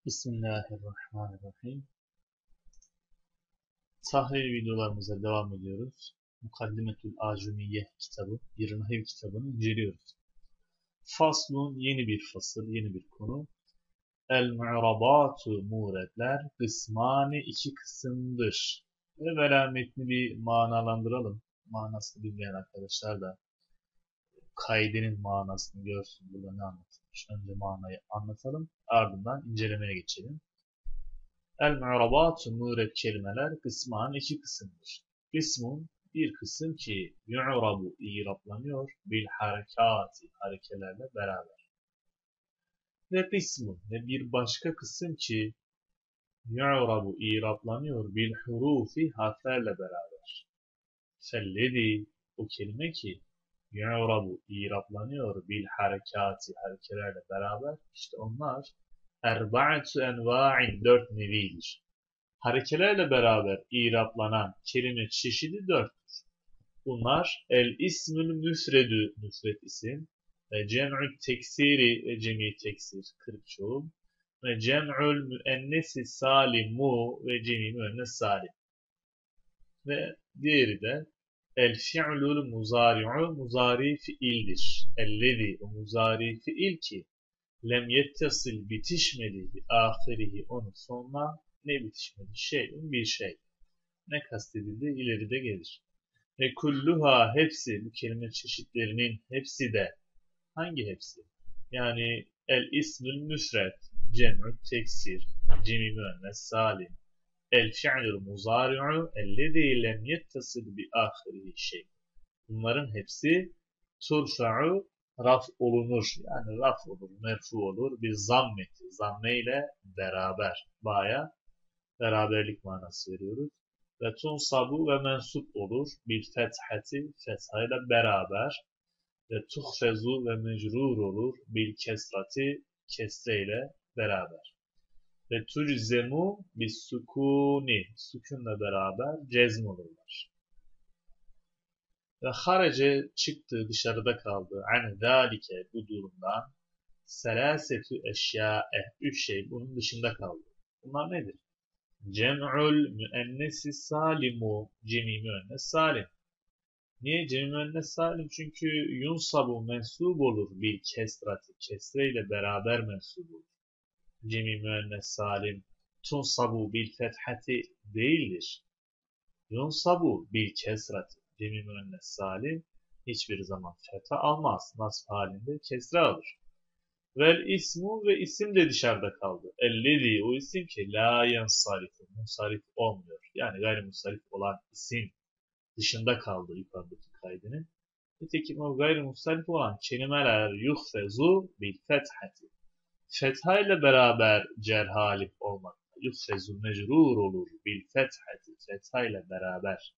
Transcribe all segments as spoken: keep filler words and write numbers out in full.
Bismillahirrahmanirrahim. Tahrir videolarımıza devam ediyoruz. Mukaddimetül Acumiyye kitabı, bir nahiv kitabını inceliyoruz. Faslun, yeni bir fasıl, yeni bir konu. El-mu'rabatu muredler, kısmani iki kısımdır. Evvela metni bir manalandıralım. Manasını bilmeyen arkadaşlar da kaidenin manasını görsün. Burada ne anlatılmış? Önce manayı anlatalım. Ardından incelemeye geçelim. El-mu'rabatu mu'reb kelimeler kısman iki kısımdır. Kısmun bir kısım ki yu'rabu i'raplanıyor bil harekati harekelerle beraber. Ve kısmun ve bir başka kısım ki yu'rabu i'raplanıyor bil hurufi harflerle beraber. Fellezi o kelime ki yu'rabu i'raplanıyor bil harekati harekelerle beraber. İşte onlar erba'atu enva'in dört nevidir. Harekelerle beraber i'raplanan kelime çeşidi dörttür. Bunlar el ismül müfredü müfred isim ve cem'ü teksiri ve cemi teksir kırık çoğul ve cem'ül müennesi salimu ve cemi müennes salim. Ve diğeri de el fi'lül muzari'u muzari fiildir. Ellezi o muzari fiil ki lem yettesil bitişmedi ahirihi onun sonuna ne bitişmedi? Şeyin bir şey. Ne kastedildi? İleride gelir. Ve kulluha hepsi bu kelime çeşitlerinin hepsi de hangi hepsi? Yani el ismül müfred, cem'ü teksir, cemi müennes salim, el fi'lül muzari'u ellezî lem yettesil bi ahirihi şey. Bunların hepsi turfa'u raf olunur. Yani raf olur, merfu olur. Bir zammeti, zamme ile beraber. Baya beraberlik manası veriyoruz. Ve tunsabu ve mensup olur. Bil fethati, fethayla beraber. Ve tuhfezu ve mecrur olur. Bil kesrati, kesre ile beraber. Ve tuczemu bis sukuni, sükunla beraber cezm olurlar. Ve harece çıktı, dışarıda kaldı. Ani zalike bu durumdan selasetü eşyae üç şey bunun dışında kaldı. Bunlar nedir? Cem'ül müennesi salimu cemi müennes salim. Niye cemi müennes salim? Çünkü yunsabu mensub olur bil kesrati. Kesre ile beraber mensub olur. Cemi müennes salim tunsabu bil fethati değildir. Yunsabu bil kesrati. Cemi müennes salim hiçbir zaman fetha almaz. Nasb halinde kesre alır. Vel ismu ve isim de dışarıda kaldı. Ellezi o isim ki la yansarifu munsarif olmuyor. Yani gayrimusarif olan isim dışında kaldı yukarıdaki kaydının. Nitekim o gayrimusarif olan kelimeler yuhfezu bil fethati. Fetha ile beraber cerhalif olmak. Yuhfezu mecrur olur bil fethati. Fetha ile beraber.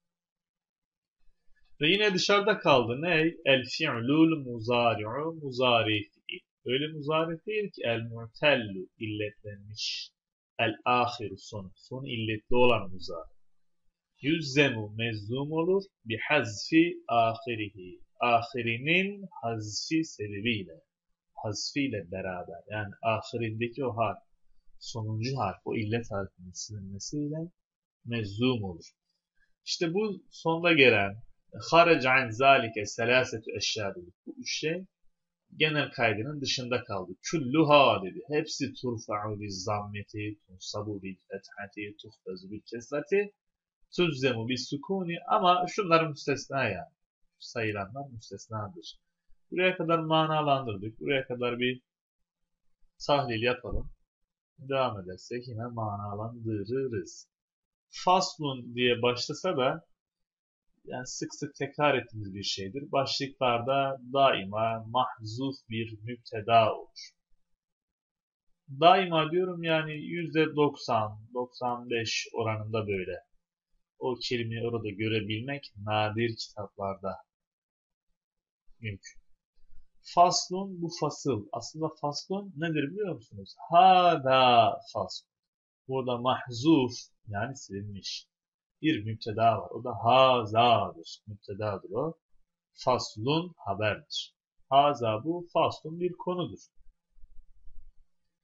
Ve yine dışarıda kaldı ne? El fi'lul muzari'u muzari fiil. Öyle muzari değil ki el mu'tellu illetlenmiş. El ahiru son. Son illetli olan muzari. Yüzzemu mezzum olur bi hazfi ahirihi. Ahirinin hazfi sebebiyle. Hazfiyle beraber. Yani ahirindeki o harf. Sonuncu harf. O illet harfinin silinmesiyle mezzum olur. İşte bu sonda gelen harac an zalike selasetu eşya dedik. Bu üç şey genel kaydının dışında kaldı. Kulluha dedi. Hepsi turfa'u biz zammeti, tunsabu bil fethati, tuhfazu bil kesrati, tuzzemu bis sukuni ama şunlar müstesna yani. Sayılanlar müstesnadır. Buraya kadar manalandırdık. Buraya kadar bir tahlil yapalım. Devam edersek yine manalandırırız. Faslun diye başlasa da yani sık sık tekrar ettiğimiz bir şeydir. Başlıklarda daima mahzuf bir müpteda olur. Daima diyorum yani yüzde doksan doksan beş oranında böyle. O kelimeyi orada görebilmek nadir kitaplarda mümkün. Faslun bu fasıl. Aslında faslun nedir biliyor musunuz? Hâdâ faslun. Burada mahzuf yani silinmiş bir müpteda var. O da haza'dır. Müptedadır o. Faslun haberdir. Haza bu faslun bir konudur.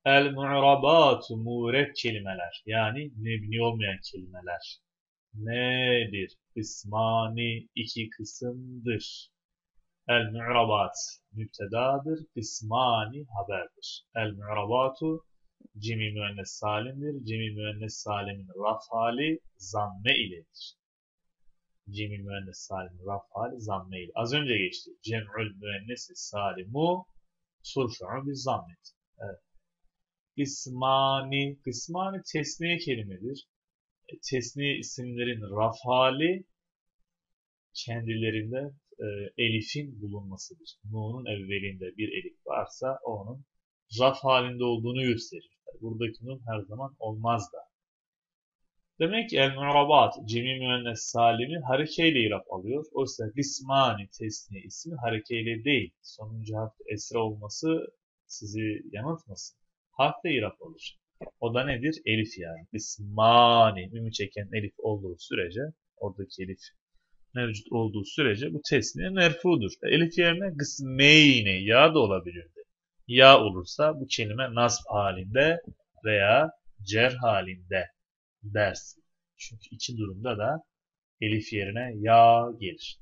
El-mu'rabatu murek kelimeler. Yani mebni olmayan kelimeler. Nedir? Kısmani iki kısımdır. El-mu'rabat müptedadır. Kısmani haberdir. El-mu'rabatu cemi müennes salimdir. Cemi müennes salimin raf hali zamme iledir. Cemi müennes salimin raf hali zamme ile. Az önce geçti. Cem'ül müennes salimu surfu'u biz zammet. Evet. Kısmani, kısmani tesniye kelimedir. E, tesniye isimlerin raf hali kendilerinde e, elifin bulunmasıdır. Nun'un evvelinde bir elif varsa onun raf halinde olduğunu gösterir. Buradaki nun her zaman olmaz da. Demek ki el-mu'rabat cemi müennes salimi harekeyle irap alıyor. Oysa kısmani tesniye ismi harekeyle değil. Sonuncu harf esra olması sizi yanıltmasın. Harfle irap alır. O da nedir? Elif yani. Kısmani mimi çeken elif olduğu sürece oradaki elif mevcut olduğu sürece bu tesniye merfudur. E, elif yerine kısmeyni ya da olabilir. Ya olursa bu kelime nasb halinde veya cer halinde dersin. Çünkü iki durumda da elif yerine ya gelir.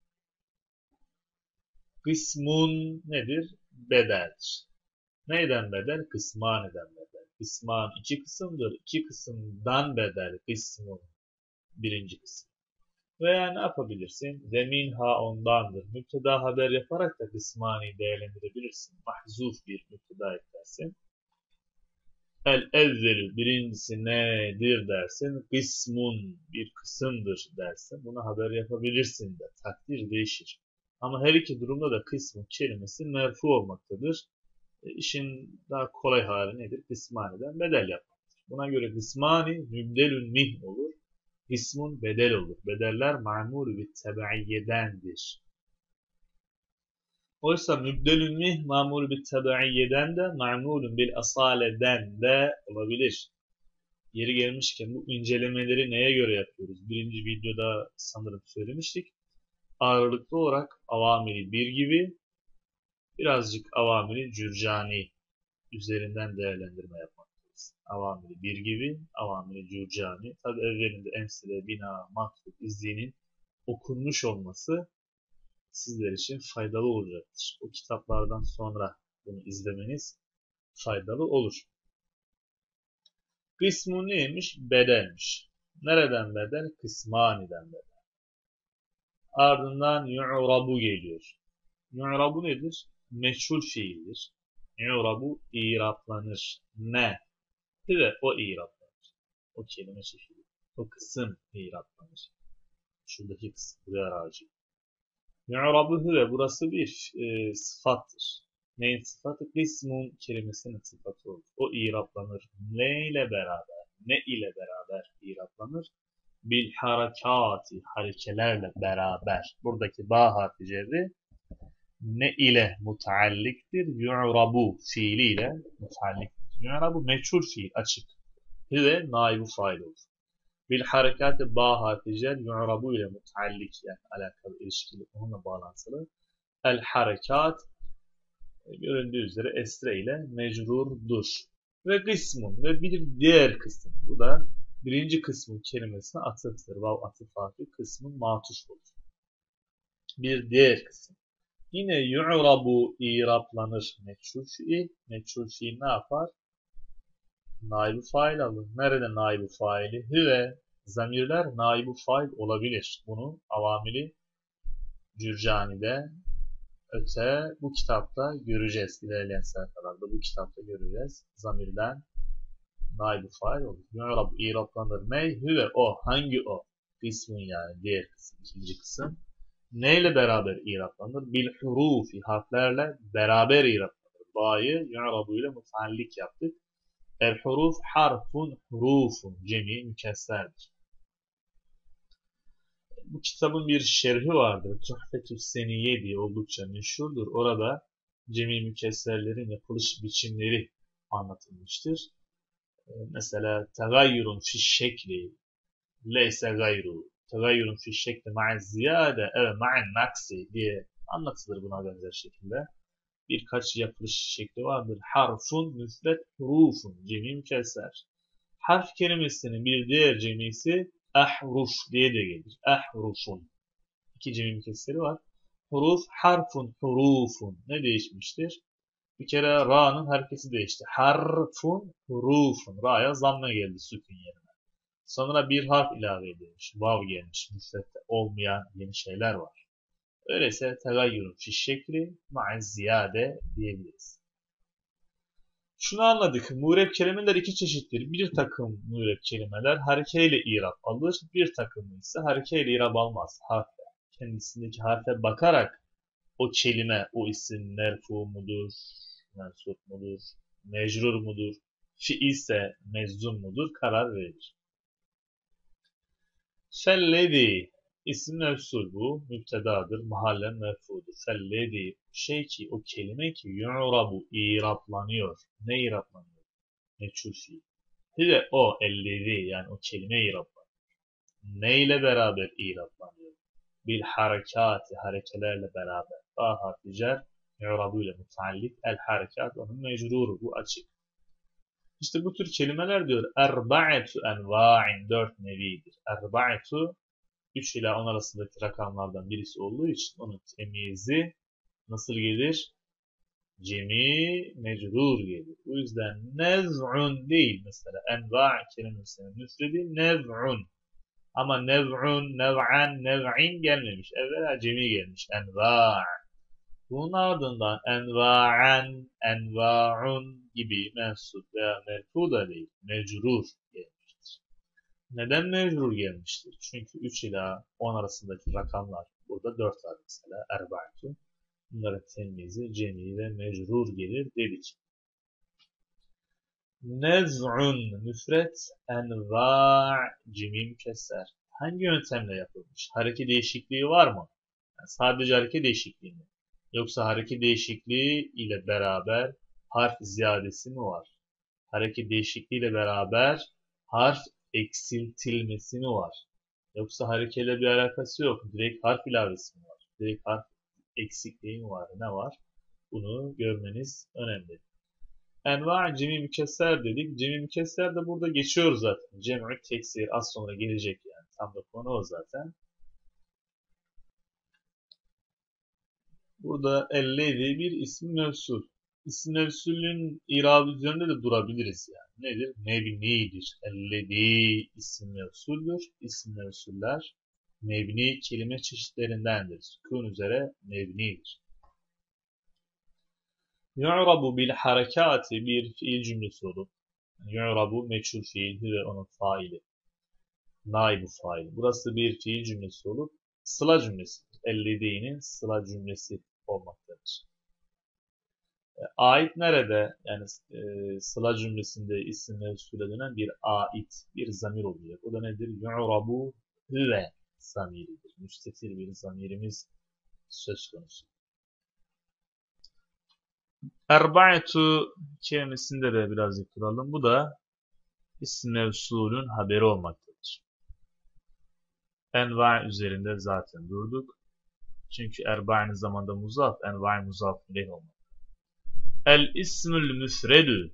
Kısmun nedir? Bedeldir. Neyden bedel? Kısmaniden bedel. Kısman iki kısımdır. İki kısımdan bedel. Kısmun birinci kısım. Veya ne yapabilirsin? Ve minha ondandır. Müpteda haber yaparak da kısmani değerlendirebilirsin. Mahzuf bir müpteda eklersin. El evvelü birincisi nedir dersin. Kısmun bir kısımdır dersin. Buna haber yapabilirsin de. Takdir değişir. Ama her iki durumda da kısmın kelimesi merfu olmaktadır. E, işin daha kolay hali nedir? Kısmaniden bedel yapmaktır. Buna göre kısmani mübdelün min olur. Kısmun bedel olur. Bedeller ma'mul ve tebeiyyedendir. Oysa mübdelün mih ma'mul bil tebeiyeden de ma'mulun bil asaleden de olabilir. Yeri gelmişken bu incelemeleri neye göre yapıyoruz? Birinci videoda sanırım söylemiştik. Ağırlıklı olarak avamili bir gibi birazcık avamili cürcani üzerinden değerlendirme yapmaktayız. Avamili bir gibi, avamili cürcani. Tabi evvelinde emsile, bina, maktub, izlinin okunmuş olması sizler için faydalı olacaktır. O kitaplardan sonra bunu izlemeniz faydalı olur. Kısmu neymiş? Bedelmiş. Nereden bedel? Kısmaniden bedel. Ardından yu'rabu geliyor. Yu'rabu nedir? Meçhul fiildir. Yu'rabu iraplanır. Ne? Ve o iraplanır. O kelime çeşidi. O kısım iraplanır. Şuradaki kısım. Buraya aracı. Yu'rabu huve burası bir e, sıfattır. Neyin sıfatı? Kısmun kelimesinin sıfatı olur. O iraplanır. Ne ile beraber? Ne ile beraber iraplanır? Bil harekati harekelerle beraber. Buradaki ba harfi cerri ne ile mutaalliktir? Yu'rabu fiiliyle mutaalliktir. Yu'rabu meçhul fiil açık. Huve naibu fail olur. Bil harekati ba harfi cer yu'rabu ile mutallik yani alakalı ilişkili onunla bağlantılı. El harekat görüldüğü üzere esre ile mecrurdur. Ve kısmun ve bir diğer kısım. Bu da birinci kısmın kelimesine atıftır. Vav atıf harfi kısmın matuf olur. Bir diğer kısım. Yine yu'rabu iraplanır meçhul fiil. Meçhul fiil ne yapar? Naibu fail alır. Nerede naibu faili? Hüve zamirler naibu fail olabilir. Bunu avamili Cürcani'de öte bu kitapta göreceğiz. İlerleyen sayfalarda bu kitapta göreceğiz. Zamirden naibu fail olur. Yu'rabu iraplanır. Ne? Hüve o. Hangi o? Kısmın yani diğer kısım. İkinci kısım. Neyle beraber iraplanır? Bil hurufi harflerle beraber iraplanır. Ba'yı yu'rabu ile mutallik yaptık. El huruf harfun hurufun cemi mükesserdir. Bu kitabın bir şerhi vardır. Tuhfetü Seniyye diye oldukça meşhurdur. Orada cemi mükesserlerin yapılış biçimleri anlatılmıştır. Mesela tegayyurun fi şekli leyse gayru. Tegayyurun fi şekli ma'az ziyade evet ma'an naksi diye anlatılır buna benzer şekilde. birkaç yapılış şekli vardır. Harfun müfret, hurufun cemi mükesser. Harf kelimesinin bir diğer cemisi ahruf diye de gelir. Ahrufun. İki cemi mükesseri var. Huruf, harfun, hurufun. Ne değişmiştir? Bir kere ra'nın hareketi değişti. Harfun, hurufun. Ra'ya zamm geldi sükun yerine. Sonra bir harf ilave edilmiş. Vav gelmiş. Müfrette olmayan yeni şeyler var. Öyleyse tegayyürün fi şekli ma'iz ziyade diyebiliriz. Şunu anladık. Mureb kelimeler iki çeşittir. Bir takım mureb kelimeler harekeyle irab alır. Bir takım ise harekeyle irab almaz. Harfe. Kendisindeki harfe bakarak o kelime, o isim merfu mudur, mensup mudur, mecrur mudur, fiilse meczum mudur karar verir. Fellezi isim mevsul bu, müptedadır, mahallen merfudur. Fellezi şey ki, o kelime ki yu'rabu iraplanıyor. Ne iraplanıyor? Meçhul fiil. Bir o ellezi yani o kelime iraplanıyor. Ne ile beraber iraplanıyor? Bil harekati harekelerle beraber. A harfi cer, yu'rabu ile mutallik. El harekat onun mecruru. Bu açık. İşte bu tür kelimeler diyor. Erba'etu enva'in dört nevidir. Erba'etu üç ile on arasındaki rakamlardan birisi olduğu için onun temizi nasıl gelir? Cemi mecrur gelir. Bu yüzden nev'un değil mesela. Enva' kelimesinin müfredi nev'un. Ama nev'un, nev'an, nev'in gelmemiş. Evvela cemi gelmiş. Enva'. Bunun ardından enva'an, enva'un gibi mensup veya merfu da değil. Mecrur gelmiştir. Neden mecrur gelmiştir? Çünkü üç ila on arasındaki rakamlar. Burada dört var mesela. Erba'tu. Bunların temizi, cemi ve mecrur gelir dedik. Nez'un müfret, enva' cemi mükesser. Hangi yöntemle yapılmış? Hareket değişikliği var mı? Yani sadece hareket değişikliği mi? Yoksa hareket değişikliği ile beraber harf ziyadesi mi var? Hareket değişikliği ile beraber harf eksiltilmesi mi var? Yoksa hareketle bir alakası yok. Direkt harf ilavesi mi var? Direkt harf eksikliği mi var? Ne var? Bunu görmeniz önemli. Enva' cemi mükesser dedik. Cemi mükesser de burada geçiyor zaten. Cem'ü teksir az sonra gelecek yani. Tam da konu o zaten. Burada ellezi bir isim mevsul. İsim mevsulün irabı üzerinde de durabiliriz yani. Nedir? Mebnidir. Ellezi isim mevsuldür. İsim mevsuller mebni kelime çeşitlerindendir. Sükun üzere mebnidir. Yu'rabu bil harekati bir fiil cümlesi olup yu'rabu meçhul fiil ve onun faili. Naibu faili. Burası bir fiil cümlesi olup sıla cümlesi. Ellezi'nin sıla cümlesi olmaktadır. E, ait nerede? Yani e, sıla cümlesinde isim mevsule dönen bir ait, bir zamir olacak. O da nedir? Yu'rabu hüve zamiridir. Müstetir bir zamirimiz söz konusu. Erba'etu kelimesinde de birazcık duralım. Bu da isim mevsulün haberi olmaktadır. Enva üzerinde zaten durduk. Çünkü erba aynı zamanda muzaf, enva muzaf ileyh olmak. El ismül müfredü.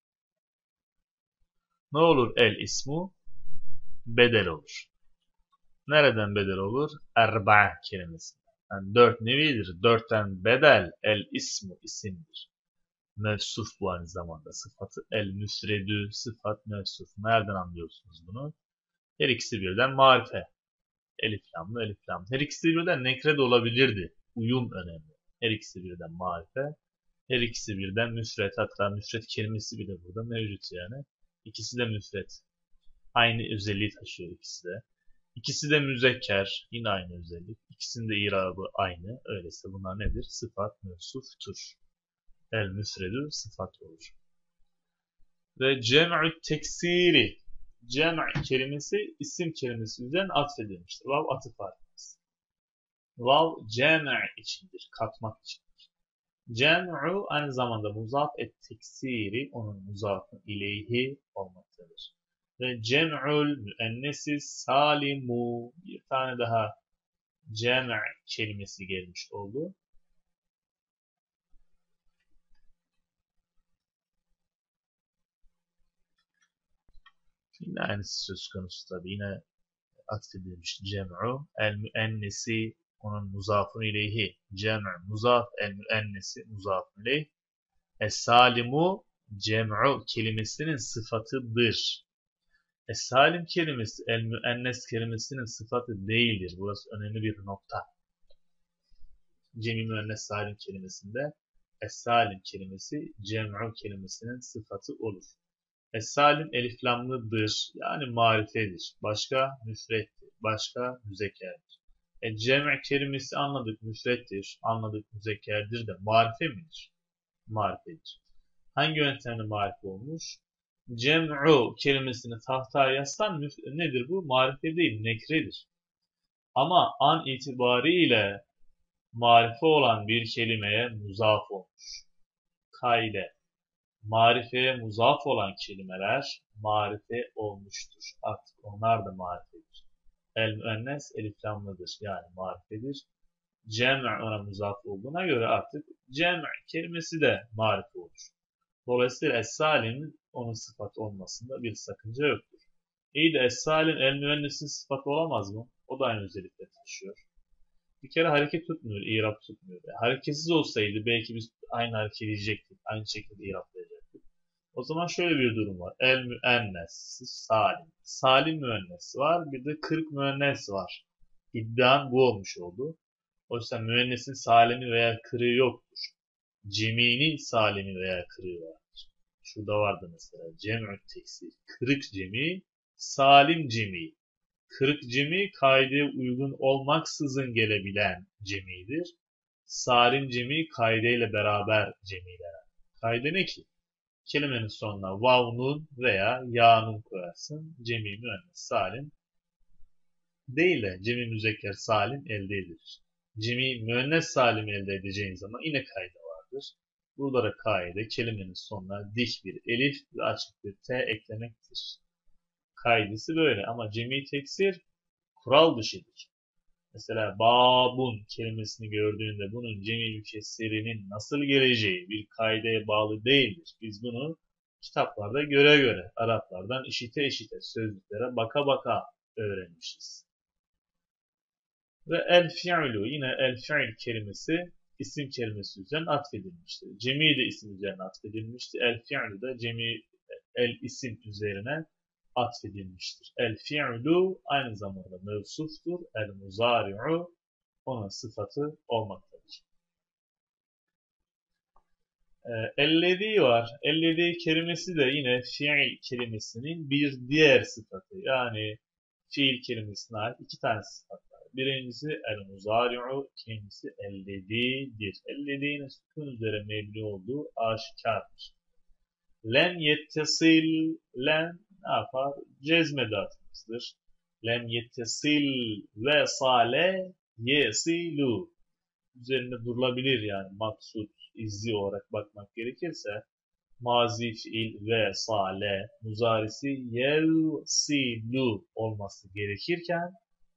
Ne olur el ismu? Bedel olur. Nereden bedel olur? Erba kelimesi. Yani dört nevidir. Dörtten bedel el ismu isimdir. Mevsuf bu aynı zamanda. Sıfatı el müfredü, sıfat mevsuf. Nereden anlıyorsunuz bunu? Her ikisi birden marife. Elif lamlı, elif lamlı. Her ikisi birden nekre de olabilirdi. Uyum önemli. Her ikisi birden marife. Her ikisi birden müfret. Hatta müfret kelimesi bile burada mevcut yani. İkisi de müfret. Aynı özelliği taşıyor ikisi de. İkisi de müzekker. Yine aynı özellik. İkisinin de irabı aynı. Öyleyse bunlar nedir? Sıfat mevsuftur. El müfredü sıfat olur. Ve cem'ü teksiri. Cem' kelimesi isim kelimesi üzerine atfedilmiştir. Vav atıf harfimiz. Vav cem' içindir. Katmak içindir. Cem'u aynı zamanda muzaf et teksiri onun muzafın ileyhi olmaktadır. Ve cem'ül müennesi salimu bir tane daha cem' kelimesi gelmiş oldu. Yine aynısı söz konusu tabi. Yine atfedilmiş cem'u. El müennesi onun muzafun ileyhi. Cem'u muzaf, el müennesi muzafun ileyh. Es-salimu cem'u kelimesinin sıfatıdır. Es-salim kelimesi el müennes kelimesinin sıfatı değildir. Burası önemli bir nokta. Cem-i müennes salim kelimesinde es-salim kelimesi cem'u kelimesinin sıfatı olur. Es-salim eliflamlıdır. Yani marifedir. Başka müfrettir. Başka müzekkerdir. E, cem' kelimesi anladık müfrettir. Anladık müzekkerdir de marife midir? Marifedir. Hangi yöntemle marife olmuş? Cem'u kelimesini tahtaya yazsan nedir bu? Marife değil, nekredir. Ama an itibariyle marife olan bir kelimeye muzaf olmuş. Kaide. Marifeye muzaf olan kelimeler marife olmuştur. Artık onlar da marifedir. El müennes eliflamlıdır. Yani marifedir. Cem' ona muzaf olduğuna göre artık cem' kelimesi de marife olur. Dolayısıyla es-salim onun sıfat olmasında bir sakınca yoktur. İyi de es-salim el müennesin sıfatı olamaz mı? O da aynı özellikle taşıyor. Bir kere hareket tutmuyor, i'rab tutmuyor. Yani hareketsiz olsaydı belki biz aynı hareket edecektik, aynı şekilde i'rablayacaktık. O zaman şöyle bir durum var. El müennes, salim. Salim müennes var, bir de kırk müennes var. İddian bu olmuş oldu. Oysa müennesin salimi veya kırığı yoktur. Ceminin salimi veya kırığı vardır. Şurada vardı mesela cem'ü teksir. Kırık cemi, salim cemi. Kırık cemi kaideye uygun olmaksızın gelebilen cemidir. Salim cemi kaideyle beraber cemiler. Kaide ne ki? Kelimenin sonuna vav nun veya ya nun koyarsın. Cemi müennes salim değil de cemi müzekker salim elde edilir. Cemi müennes salim elde edeceğin zaman yine kaide vardır. Burada da kaide kelimenin sonuna dik bir elif ve açık bir t eklemektir. Kaidesi böyle ama cemi teksir kural dışıdır. Mesela babun kelimesini gördüğünde bunun cemi mükessirinin nasıl geleceği bir kaideye bağlı değildir. Biz bunu kitaplarda göre göre, Araplardan işite işite, sözlüklere baka baka öğrenmişiz. Ve el fi'lu yine el fi'l kelimesi isim kelimesi üzerine atfedilmiştir. Cemi de isim üzerine atfedilmiştir. El fi'lu da cemi el isim üzerine atfedilmiştir. El fi'lu aynı zamanda mevsuftur. El muzari'u onun sıfatı olmaktadır. Ellezî var. Ellezî kelimesi de yine fiil kelimesinin bir diğer sıfatı. Yani fiil kelimesine ait iki tane sıfat var. Birincisi el muzari'u, ikincisi ellezî'dir. Ellezî'nin sükun üzere mebni olduğu aşikardır. Lem yettesil, lem ne yapar? Cezme dağıtımızdır. Lem yettesil ve sale yesilu. Üzerinde durulabilir yani maksut, izli olarak bakmak gerekirse mazi fiil ve sale muzarisi yesilu olması gerekirken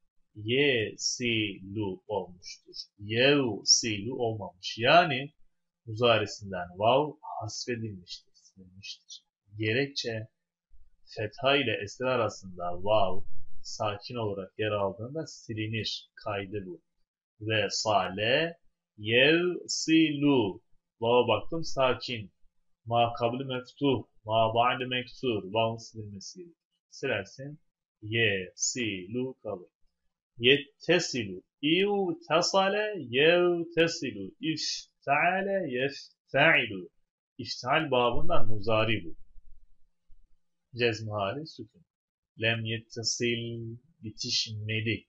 yesilu olmuştur. Yesilu olmamış. Yani muzarisinden vav hasfedilmiştir, silinmiştir. Gerekçe fetha ile esra arasında vav sakin olarak yer aldığında silinir. Kaydı bu. Ve sale yesilu. Vava baktım sakin. Ma kabli meftuh. Ma ba'de meksur. Vav'ın silinmesi gerekir. Silersin. Yesilu kalır. Yettesilu. İvtesale yevtesilu. İfteale yefte'ilu. İfteal babından muzari bu. Cezm hali sükun. Lem yettesil bitişmedi.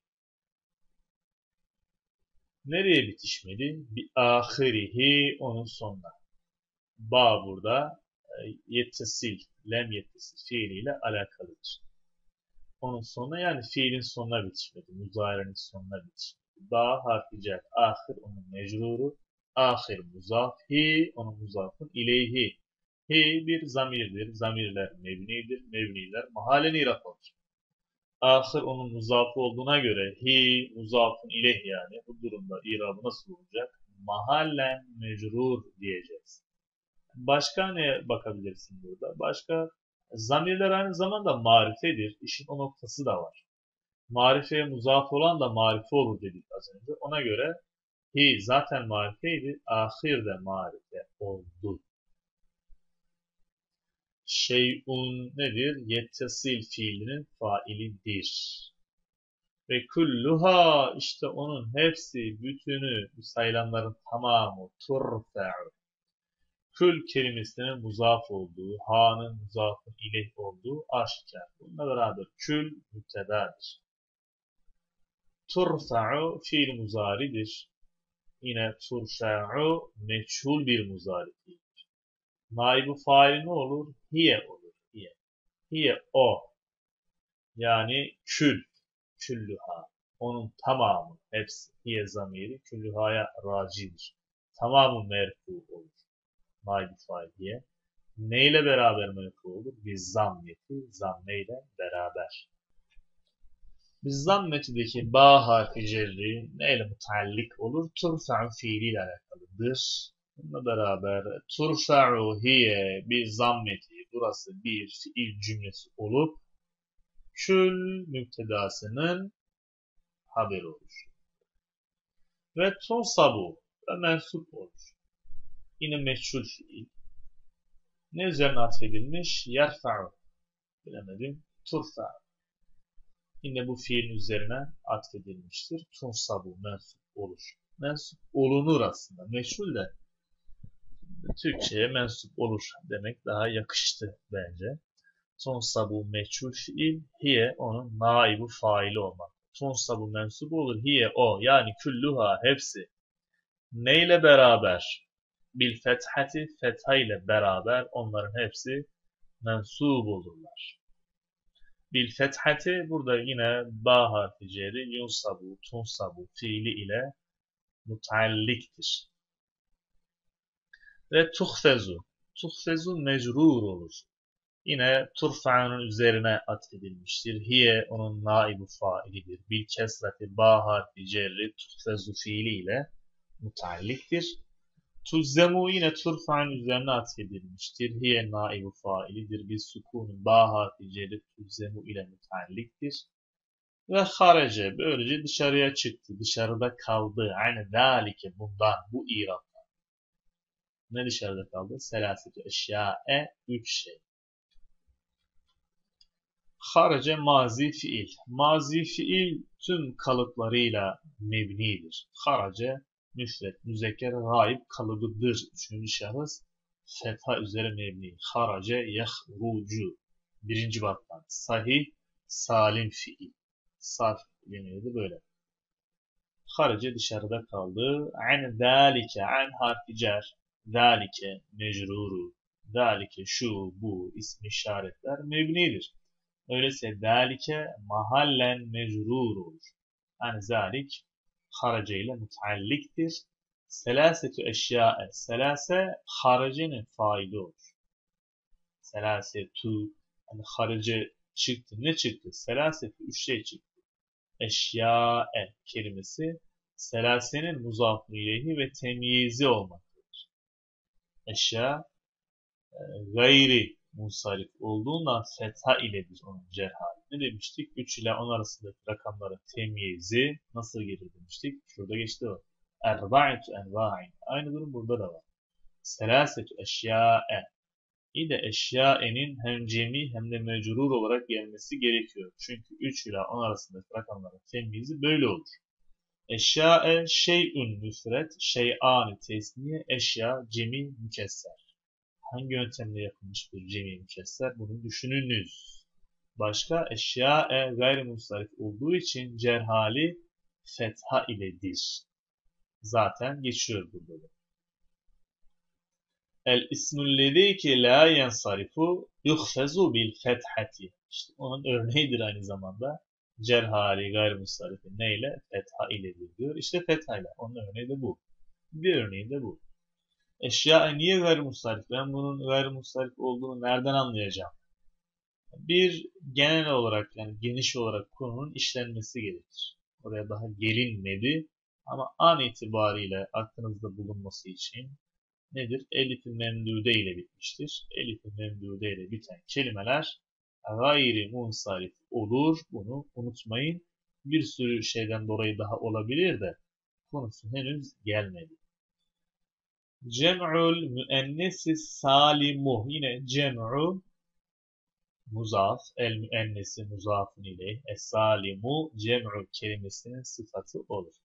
Nereye bitişmedi? Bi ahirihi onun sonuna. Ba burada yettesil, lem yettesil fiiliyle alakalıdır. Onun sonuna yani fiilin sonuna bitişmedi. Muzarenin sonuna bitişmedi. Ba harfi cer. Ahir onun mecruru. Ahir muzaf. Hi onun muzafın ileyhi. Hi bir zamirdir. Zamirler mebnidir. Mebniler mahallen iraf olur. Ahir onun muzafı olduğuna göre hi muzafın ileyh yani bu durumda irabı nasıl olacak? Mahallen mecrur diyeceğiz. Başka neye bakabilirsin burada? Başka Zamirler aynı zamanda marifedir. İşin o noktası da var. Marifeye muzaf olan da marife olur dedik az önce. Ona göre hi zaten marifeydi. Ahir de marife oldu. Şey'un nedir? Yettesil fiilinin failidir. Ve kulluha işte onun hepsi, bütünü, bu sayılanların tamamı turfa'u. Kül kelimesinin muzaf olduğu, ha'nın muzafın ileyh olduğu aşikar. Bununla beraber kül müptedadır. Turfa'u fiil muzaridir. Yine turfa'u meçhul bir muzari fiildir. Naibu faili ne olur? Hiye olur. Hiye. Hiye o. Yani kül. Küllüha. Onun tamamı, hepsi. Hiye zamiri küllühaya racidir. Tamamı merfu olur. Naibu failiye. Neyle beraber merfu olur? Biz zammeti, zammeyle beraber. Biz zammetideki ba harfi cerri neyle mutallik olur? Turfa'u fiiliyle alakalıdır. Bununla beraber turfa'u hiye biz zammeti, burası bir fiil cümlesi olup kül müptedasının haberi olur. Ve tunsabu ve mensup olur. Yine meçhul fiil. Ne üzerine atfedilmiş? Yerfa'u. Bilemedim. Turfa'u. Yine bu fiilin üzerine atfedilmiştir. Tunsabu mensup olur. Mensup olunur aslında. Meçhul de Türkçe'ye mensup olur demek daha yakıştı bence. Tunsabu meçhul fiil, hiye onun naibu faili olmak. Tunsabu mensup olur, hiye o yani külluha hepsi. Neyle beraber? Bil fethati, fetha ile beraber onların hepsi mensup olurlar. Bil fethati burada yine ba harfi ceri yunsabu, tunsabu fiili ile mutalliktir. Ve tuhfezu. Tuhfezu mecrur olur. Yine turfa'nın üzerine atfedilmiştir. Hiye onun naibu failidir. Bil kesreti ba harfi cerri tuhfezu fiili ile mutalliktir. Tuzzemu yine turfa'nın üzerine atfedilmiştir. Hiye naibu failidir. Bil sukunun ba harfi cerri tuzzemu ile mutalliktir. Ve harece böylece dışarıya çıktı. Dışarıda kaldı. Yani zalike bundan bu İran. Ne dışarıda kaldı? Selasetü eşyae üç şey. Harace mazi fiil. Mazi fiil tüm kalıplarıyla mebnidir. Harace müfret, müzekker, gaib kalıbıdır. Üçüncü şahıs fetha üzere mebni. Harace yahrucu. Birinci battan. Sahih, salim fiil. Sarf deniyordu böyle. Harace dışarıda kaldı. An zalike, an harfi cer. Zalike mecruru. Zalike şu, bu ismi işaretler mebnidir. Öyleyse zalike mahallen mecrur olur. Yani zalik harace ile mutalliktir. Selasetu eşyae. Selase haracenin faili olur. Selasetu yani harace çıktı. Ne çıktı? Selasetu üç şey çıktı. Eşyae kelimesi selasenin muzafı ileyhi ve temyizi olmaktadır. Eşya e, gayri munsarif olduğundan fetha iledir onun cerhali. Ne demiştik? üç ile on arasındaki rakamların temyizi nasıl gelir demiştik? Şurada geçti o. Erba'atu enva'in. Aynı durum burada da var. Selasetu eşya'e. İyi de eşya'enin hem cemi hem de mecrur olarak gelmesi gerekiyor. Çünkü üç ile on arasındaki rakamların temyizi böyle olur. Eşya'e şey'ün müfret, şey'ani tesniye, eşya cemi mükesser. Hangi yöntemle yapılmış bir cemi mükesser? Bunu düşününüz. Başka eşya-e gayrimustarif olduğu için cerhali fetha iledir. Zaten geçiyor burada da. El ismullezi ki la yensarifu yuhfezu bil fethati. İşte onun örneğidir aynı zamanda. Cerhali gayrimustarif neyle? Fetha iledir diyor. İşte fetha ile. Onun örneği de bu. Bir örneği de bu. Eşya niye gayrimustarif? Ben bunun gayrimustarif olduğunu nereden anlayacağım? Bir genel olarak yani geniş olarak konunun işlenmesi gerekir. Oraya daha gelinmedi ama an itibariyle aklınızda bulunması için nedir? Elif-i memdude ile bitmiştir. Elif-i memdude ile biten kelimeler gayri munsarif olur. Bunu unutmayın. Bir sürü şeyden dolayı daha olabilir de konusu henüz gelmedi. Cem'ul müennesi salimu. Yine cem'u muzaf, el müennesi muzafun ile es-salimu cem'u kelimesinin sıfatı olur.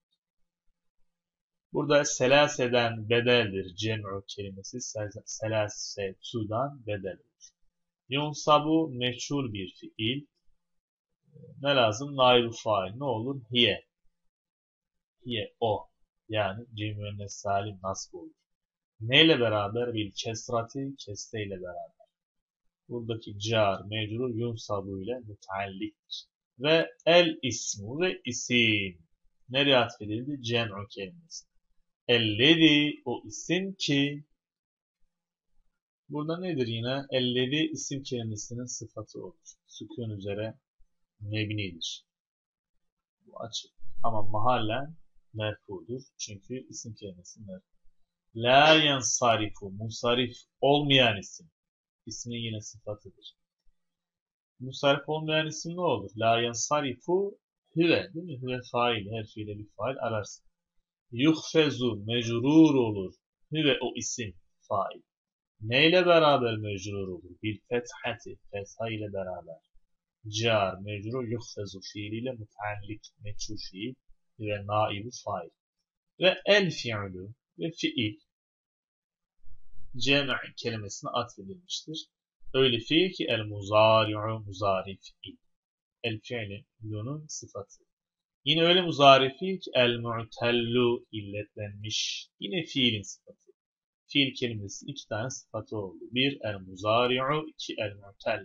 Burada selaseden bedeldir. Cem'u kelimesi selase tu'dan bedel olur. Yunsabu meçhul bir fiil. Ne lazım? Naib-i fail. Ne olur? Hiye. Hiye o. Yani cem-i müennes salim nasb olur. Neyle beraber? Bil kesrati, kesre ile beraber. Buradaki car, mecrur, yunsabu ile mütealliktir. Ve el ismu ve isim. Nereye atfedildi? Cem'u kelimesi. Ellezi o isim ki. Burada nedir yine? Ellezi isim kelimesinin sıfatı olur. Sükun üzere mebnidir. Bu açık. Ama mahallen merfudur. Çünkü isim kelimesi merfu. La yansarifu, musarif olmayan isim. İsmin yine sıfatıdır. Musarif olmayan isim ne olur? La yansarifu hüve, değil mi? Hüve fail, her fiile bir fail ararsın. Yuhfezu, mecrur olur. Hüve o isim, fail. Neyle beraber mecrur olur? Bil fethati, fetha ile beraber. Car, mecrur, yuhfezu fiiliyle muteallik, meçhul fiil ve naibu fail. Ve el fi'lu ve fiil cem' kelimesine atfedilmiştir. Öyle fiil ki el muzari'u muzari fiil. El fi'lunun sıfatı. Yine öyle muzari fiil ki el mu'tellu illetlenmiş. Yine fiilin sıfatı. Fiil kelimesi iki tane sıfatı oldu. Bir el muzari'u, iki el mu'tellu.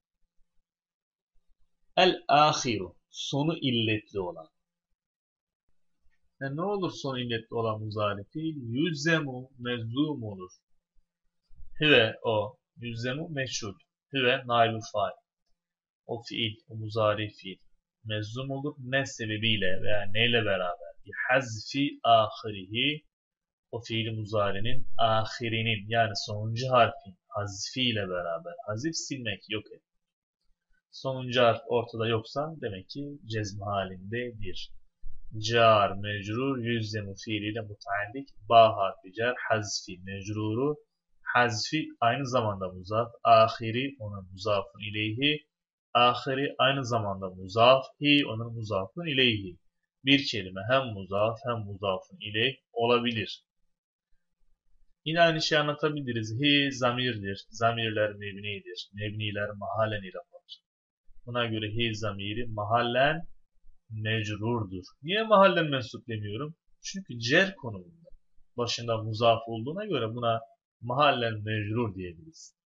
El ahiru sonu illetli olan. Yani ne olur son illetli olan muzari fiil? Yüzzemu mezlum olur. Hüve o. Yüzzemu meşhur. Hüve nail-ü fail. O fiil, o muzari fiil. Mezlum olur. Ne sebebiyle veya neyle beraber? Bir hazfi ahirihi. O fiili muzarinin ahirinin yani sonuncu harfin hazfiyle beraber. Hazif silmek, yok et. Sonuncu harf ortada yoksa demek ki cezm halindedir. Car, mecrur, yüzzemu fiiliyle mutaallik. Ba harfi car, hazfi, mecruru. Hazfi aynı zamanda muzaf. Ahiri onun muzafın ileyhi. Ahiri aynı zamanda muzaf. Hi onun muzafın ileyhi. Bir kelime hem muzaf hem muzafın ileyh olabilir. Yine aynı şeyi anlatabiliriz. Hi zamirdir. Zamirler mebnidir. Mebniler mahallen irafar. Buna göre hi zamiri mahallen mecrurdur. Niye mahallen mensup demiyorum? Çünkü cer konumunda. Başında muzaf olduğuna göre buna mahallen mecrur diyebiliriz.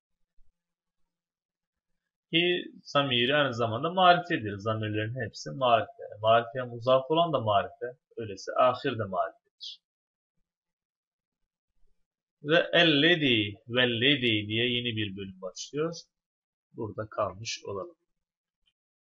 Hi zamiri aynı zamanda marifedir. Zamirlerin hepsi marife. Marifeye muzaf olan da marife. Öyleyse ahir de marifedir. Ve ellezi vellezi diye yeni bir bölüm başlıyor. Burada kalmış olalım.